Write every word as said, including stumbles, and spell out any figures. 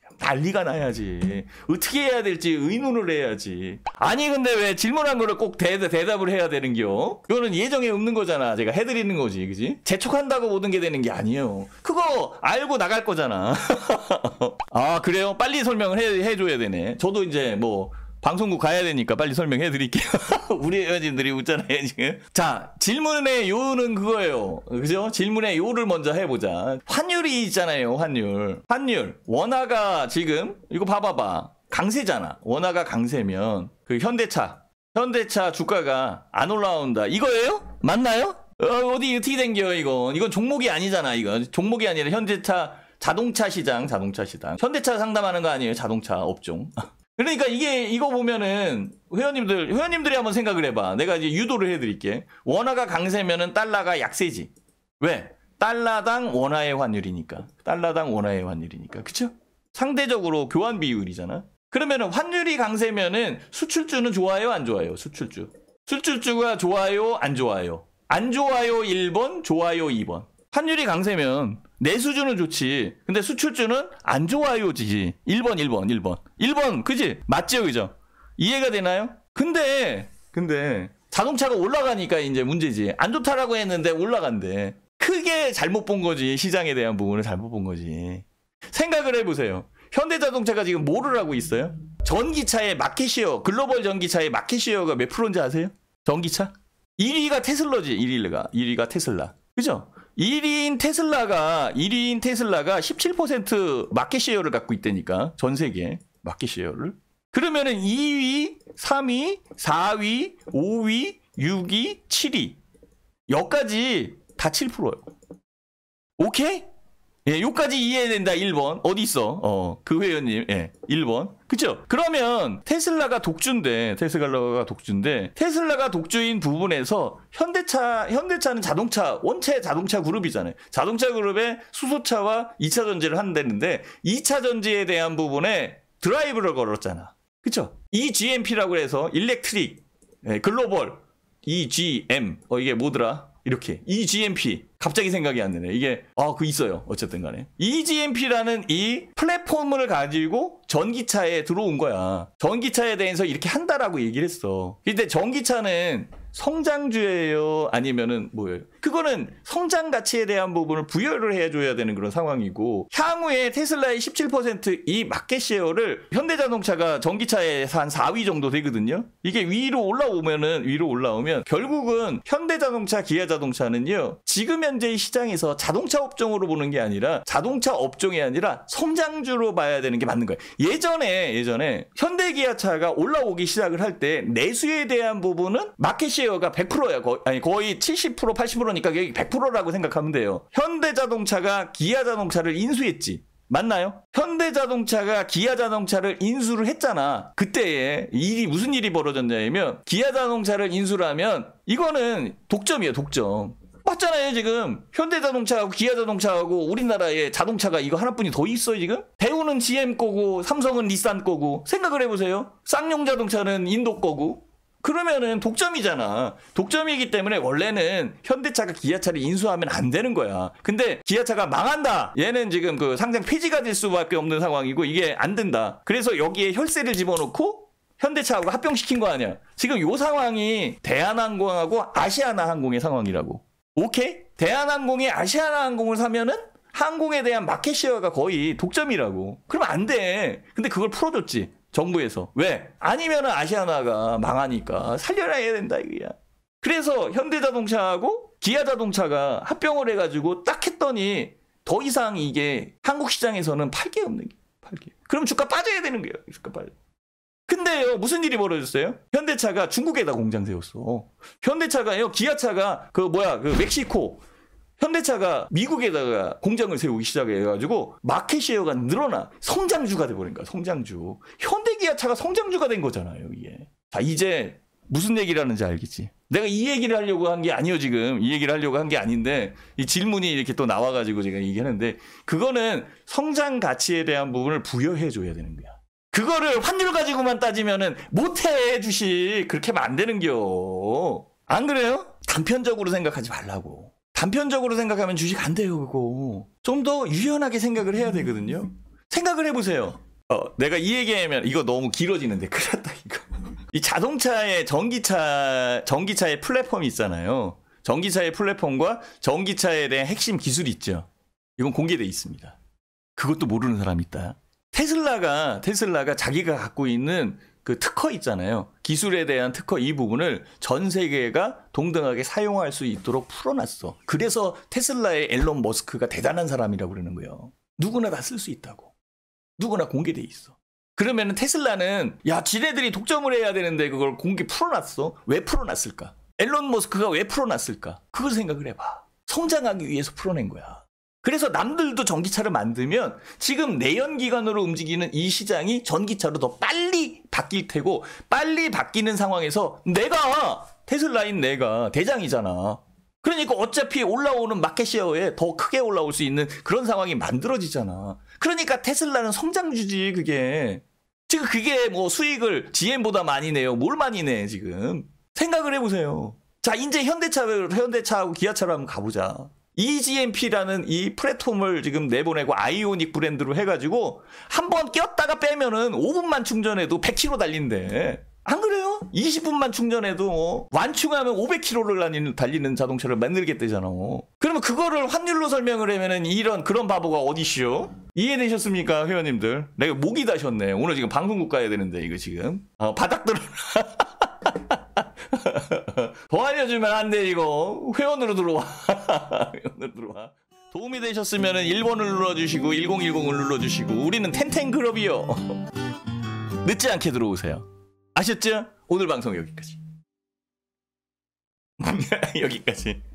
난리가 나야지. 어떻게 해야 될지 의논을 해야지. 아니 근데 왜 질문한 거를 꼭 대, 대답을 해야 되는겨? 이거는 예정에 없는 거잖아. 제가 해드리는 거지, 그지? 재촉한다고 모든 게 되는 게 아니에요. 그거 알고 나갈 거잖아. 아 그래요? 빨리 설명을 해, 해줘야 되네. 저도 이제 뭐 방송국 가야 되니까 빨리 설명해 드릴게요. 우리 회원님들이 웃잖아요 지금. 자, 질문의 요는 그거예요. 그죠? 질문의 요를 먼저 해보자. 환율이 있잖아요. 환율. 환율. 원화가 지금 이거 봐봐봐. 강세잖아. 원화가 강세면 그 현대차. 현대차 주가가 안 올라온다. 이거예요? 맞나요? 어, 어디 어떻게 된겨 이건. 이건 종목이 아니잖아. 이건 종목이 아니라 현대차 자동차 시장. 자동차 시장. 현대차 상담하는 거 아니에요. 자동차 업종. 그러니까 이게 이거 보면은 회원님들 회원님들이 한번 생각을 해봐. 내가 이제 유도를 해드릴게. 원화가 강세면은 달러가 약세지. 왜? 달러당 원화의 환율이니까. 달러당 원화의 환율이니까. 그쵸? 상대적으로 교환 비율이잖아. 그러면은 환율이 강세면은 수출주는 좋아요, 안 좋아요? 수출주. 수출주가 좋아요, 안 좋아요? 안 좋아요 일 번, 좋아요 이 번. 환율이 강세면 내수주는 좋지. 근데 수출주는 안 좋아요지. 일 번, 일 번, 일 번. 일 번, 그지? 맞죠, 그죠? 이해가 되나요? 근데, 근데, 자동차가 올라가니까 이제 문제지. 안 좋다라고 했는데 올라간대. 크게 잘못 본 거지. 시장에 대한 부분을 잘못 본 거지. 생각을 해보세요. 현대자동차가 지금 뭐를 하고 있어요? 전기차의 마켓시어, 글로벌 전기차의 마켓시어가 몇 프로인지 아세요? 전기차? 일 위가 테슬라지, 일 위가. 일 위가 테슬라. 그죠? 일 위인 테슬라가, 일 위인 테슬라가 십칠 퍼센트 마켓시어를 갖고 있다니까. 전 세계 마켓시어를. 그러면은 이 위, 삼 위, 사 위, 오 위, 육 위, 칠 위. 여기까지 다 칠 퍼센트예요. 오케이? 예, 요까지 이해된다. 일 번. 어디 있어? 어, 그 회원님. 예, 일 번. 그죠? 그러면 테슬라가 독주인데, 테슬라가 독주인데, 테슬라가 독주인 부분에서 현대차, 현대차는 자동차, 원체 자동차 그룹이잖아요. 자동차 그룹에 수소차와 이 차 전지를 한다는데, 이 차 전지에 대한 부분에 드라이브를 걸었잖아. 그죠? 이지엠피라고 해서 일렉트릭, 예, 글로벌, 이지엠, 어, 이게 뭐더라? 이렇게 이지엠피 갑자기 생각이 안 나네. 이게 아, 그 있어요. 어쨌든 간에 이지엠피라는 이 플랫폼을 가지고 전기차에 들어온 거야. 전기차에 대해서 이렇게 한다라고 얘기를 했어. 근데 전기차는 성장주예요? 아니면은 뭐예요? 그거는 성장 가치에 대한 부분을 부여를 해줘야 되는 그런 상황이고, 향후에 테슬라의 십칠 퍼센트 이 마켓시어를 현대자동차가 전기차에서 한 사 위 정도 되거든요. 이게 위로 올라오면은 위로 올라오면 결국은 현대자동차, 기아자동차는요, 지금 현재의 시장에서 자동차 업종으로 보는 게 아니라 자동차 업종이 아니라 성장주로 봐야 되는 게 맞는 거예요. 예전에 예전에 현대기아차가 올라오기 시작을 할 때 내수에 대한 부분은 마켓시어 가 백 퍼센트야. 거의, 아니, 거의 칠십 퍼센트, 팔십 퍼센트니까 백 퍼센트라고 생각하면 돼요. 현대자동차가 기아자동차를 인수했지. 맞나요? 현대자동차가 기아자동차를 인수를 했잖아. 그때에 일이 무슨 일이 벌어졌냐면, 기아자동차를 인수를 하면 이거는 독점이에요. 독점. 맞잖아요. 지금 현대자동차하고 기아자동차하고 우리나라에 자동차가 이거 하나뿐이 더 있어요. 지금 대우는 지엠 거고 삼성은 닛산 거고. 생각을 해보세요. 쌍용자동차는 인도 거고. 그러면은 독점이잖아. 독점이기 때문에 원래는 현대차가 기아차를 인수하면 안 되는 거야. 근데 기아차가 망한다. 얘는 지금 그 상장 폐지가 될 수밖에 없는 상황이고, 이게 안 된다. 그래서 여기에 혈세를 집어넣고 현대차하고 합병시킨 거 아니야. 지금 요 상황이 대한항공하고 아시아나항공의 상황이라고. 오케이? 대한항공이 아시아나항공을 사면은 항공에 대한 마켓시어가 거의 독점이라고. 그러면 안 돼. 근데 그걸 풀어줬지. 정부에서. 왜? 아니면은 아시아나가 망하니까 살려라 해야 된다 이거야. 그래서 현대자동차하고 기아자동차가 합병을 해가지고 딱 했더니 더 이상 이게 한국 시장에서는 팔 개 없는 게 팔 개. 그럼 주가 빠져야 되는 거예요. 주가 빠져. 근데요, 무슨 일이 벌어졌어요? 현대차가 중국에다 공장 세웠어. 현대차가요, 기아차가 그 뭐야, 그 멕시코. 현대차가 미국에다가 공장을 세우기 시작해가지고 마켓시어가 늘어나. 성장주가 돼버린 거야. 성장주. 현대기아차가 성장주가 된 거잖아요. 이게. 자, 이제 무슨 얘기를 하는지 알겠지? 내가 이 얘기를 하려고 한 게 아니에요. 지금 이 얘기를 하려고 한 게 아닌데, 이 질문이 이렇게 또 나와가지고 제가 얘기하는데, 그거는 성장 가치에 대한 부분을 부여해줘야 되는 거야. 그거를 환율 가지고만 따지면은 못해 주식. 그렇게 하면 안 되는겨. 안 그래요? 단편적으로 생각하지 말라고. 단편적으로 생각하면 주식 안 돼요, 그거. 좀 더 유연하게 생각을 해야 되거든요. 생각을 해보세요. 어, 내가 이 얘기하면 이거 너무 길어지는데 큰일 났다 이거. 이 자동차의 전기차 전기차의 플랫폼이 있잖아요. 전기차의 플랫폼과 전기차에 대한 핵심 기술이 있죠. 이건 공개돼 있습니다. 그것도 모르는 사람이 있다. 테슬라가 테슬라가 자기가 갖고 있는 그 특허 있잖아요. 기술에 대한 특허 이 부분을 전 세계가 동등하게 사용할 수 있도록 풀어놨어. 그래서 테슬라의 앨런 머스크가 대단한 사람이라고 그러는 거예요. 누구나 다 쓸 수 있다고. 누구나 공개돼 있어. 그러면은 테슬라는 야 지네들이 독점을 해야 되는데 그걸 공개 풀어놨어. 왜 풀어놨을까? 앨런 머스크가 왜 풀어놨을까? 그걸 생각을 해봐. 성장하기 위해서 풀어낸 거야. 그래서 남들도 전기차를 만들면 지금 내연기관으로 움직이는 이 시장이 전기차로 더 빨리 바뀔 테고 빨리 바뀌는 상황에서 내가 테슬라인 내가 대장이잖아. 그러니까 어차피 올라오는 마켓시어에 더 크게 올라올 수 있는 그런 상황이 만들어지잖아. 그러니까 테슬라는 성장주지 그게. 지금 그게 뭐 수익을 지엠보다 많이 내요. 뭘 많이 내 지금. 생각을 해보세요. 자 이제 현대차, 현대차하고 기아차로 한번 가보자. 이지엠피라는 이 플랫폼을 지금 내보내고 아이오닉 브랜드로 해가지고 한번 꼈다가 빼면은 오 분만 충전해도 백 킬로미터 달린대. 안 그래요? 이십 분만 충전해도 어, 완충하면 오백 킬로미터를 달리는 자동차를 만들겠대잖아. 그러면 그거를 환율로 설명을 하면은 이런 그런 바보가 어디시오? 이해되셨습니까 회원님들? 내가 목이 다셨네. 오늘 지금 방송국 가야 되는데 이거 지금 어, 바닥 들어. 더 알려주면 안 돼 이거. 회원으로 들어와. 회원으로 들어와. 도움이 되셨으면 일 번을 눌러주시고 일공일공을 눌러주시고 우리는 텐텐그룹이요. 늦지 않게 들어오세요. 아셨죠? 오늘 방송 여기까지. 여기까지.